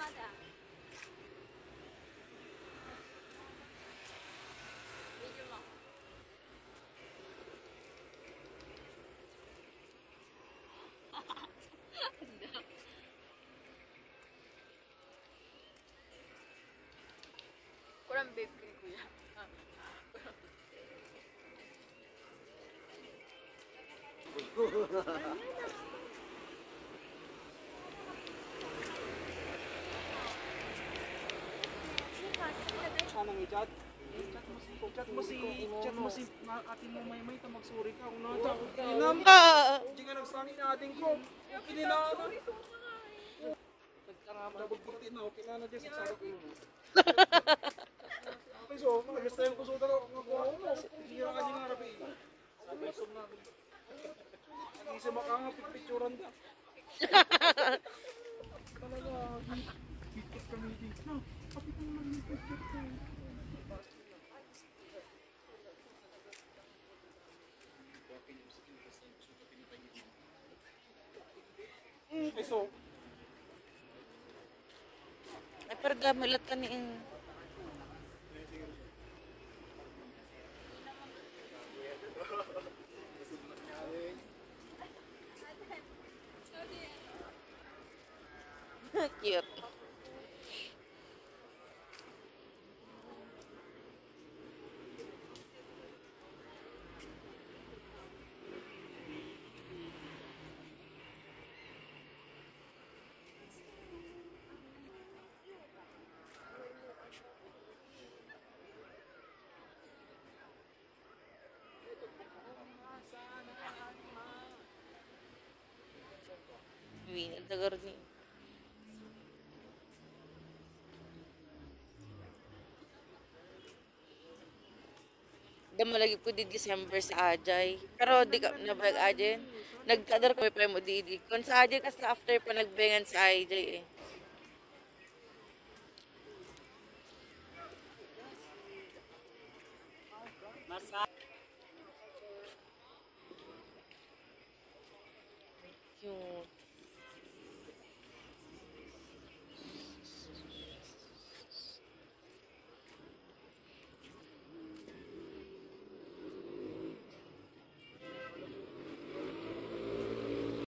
Kurang babe kay kuya. Anong i-chat? Chat mo si ate mo may ta magsuri ka kung natakot ka. Inam ka. Hindi nga nagsangi na ating ko. Okay na na. Nagkarabag puti na okay na dyan sa sarap mo. Okay so, gusto yung kusuda ko. Hindi ka kasi nga rapi. Sabi so na. Hindi sa makanga picturean ka. Talaga, bigkit kami dito. Kapit naman yung picture ko. So, Ay, pero gamilat ka ni... Cute. Winil na garni. Dama lagi po di December sa Ajay. Pero di ka nabag Ajay. Nagkadar kami pa mo di. Kung sa Ajay kasi after pa nagbengan sa Ajay eh. nasa